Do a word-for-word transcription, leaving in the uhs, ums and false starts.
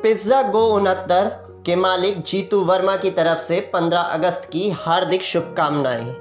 Pizza गो उनहत्तर के मालिक जीतू वर्मा की तरफ से पंद्रह अगस्त की हार्दिक शुभकामनाएं।